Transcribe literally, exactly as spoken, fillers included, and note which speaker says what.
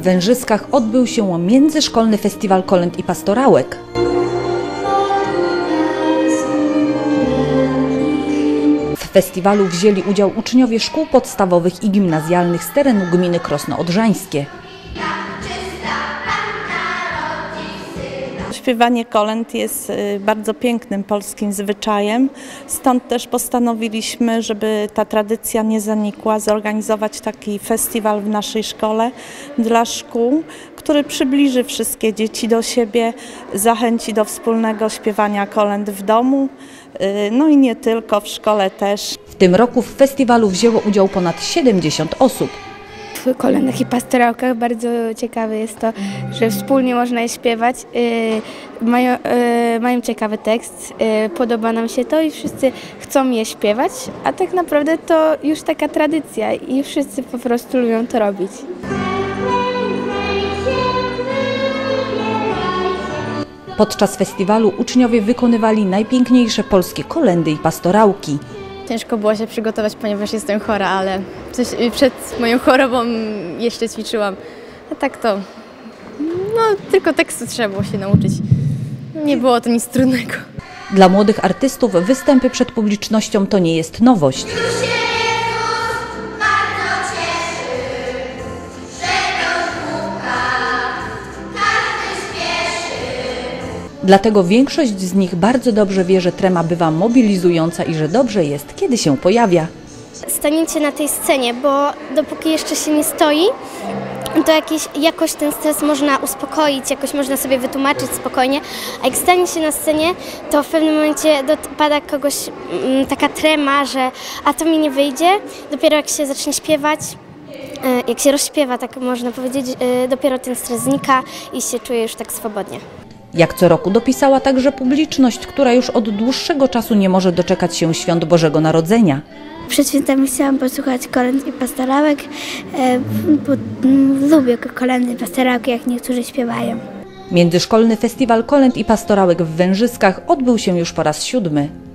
Speaker 1: Wężyskach odbył się Międzyszkolny Festiwal Kolęd i Pastorałek. W festiwalu wzięli udział uczniowie szkół podstawowych i gimnazjalnych z terenu gminy Krosno Odrzańskie.
Speaker 2: Śpiewanie kolęd jest bardzo pięknym polskim zwyczajem, stąd też postanowiliśmy, żeby ta tradycja nie zanikła, zorganizować taki festiwal w naszej szkole dla szkół, który przybliży wszystkie dzieci do siebie, zachęci do wspólnego śpiewania kolęd w domu, no i nie tylko, w szkole też.
Speaker 1: W tym roku w festiwalu wzięło udział ponad siedemdziesiąt osób.
Speaker 3: W kolędach i pastorałkach bardzo ciekawe jest to, że wspólnie można je śpiewać, yy, mają, yy, mają ciekawy tekst, yy, podoba nam się to i wszyscy chcą je śpiewać, a tak naprawdę to już taka tradycja i wszyscy po prostu lubią to robić.
Speaker 1: Podczas festiwalu uczniowie wykonywali najpiękniejsze polskie kolędy i pastorałki.
Speaker 4: Ciężko było się przygotować, ponieważ jestem chora, ale coś przed moją chorobą jeszcze ćwiczyłam. A tak to, no tylko tekstu trzeba było się nauczyć. Nie było to nic trudnego.
Speaker 1: Dla młodych artystów występy przed publicznością to nie jest nowość. Dlatego większość z nich bardzo dobrze wie, że trema bywa mobilizująca i że dobrze jest, kiedy się pojawia.
Speaker 5: Staniecie na tej scenie, bo dopóki jeszcze się nie stoi, to jakieś, jakoś ten stres można uspokoić, jakoś można sobie wytłumaczyć spokojnie, a jak stanie się na scenie, to w pewnym momencie dopada kogoś m, taka trema, że a to mi nie wyjdzie, dopiero jak się zacznie śpiewać, y, jak się rozśpiewa, tak można powiedzieć, y, dopiero ten stres znika i się czuje już tak swobodnie.
Speaker 1: Jak co roku dopisała także publiczność, która już od dłuższego czasu nie może doczekać się świąt Bożego Narodzenia.
Speaker 3: Przed świętami chciałam posłuchać kolęd i pastorałek, bo lubię kolędy i pastorałki, jak niektórzy śpiewają.
Speaker 1: Międzyszkolny Festiwal Kolęd i Pastorałek w Wężyskach odbył się już po raz siódmy.